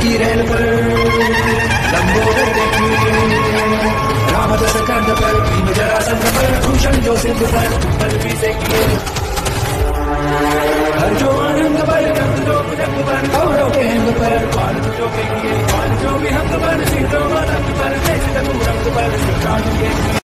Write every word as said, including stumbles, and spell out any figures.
की रेल पर लंबोदर देखिए, रामदस कंध पर भीम जरासंध पर भूषण जो सिंध पर पर भी देखिए, हर जो आनंद पर जंग जो भुजंग पर कौरव के अंग पर बाल जो के लिए बाल जो भी हंग पर सिंह जो मलंग पर देश रंग पर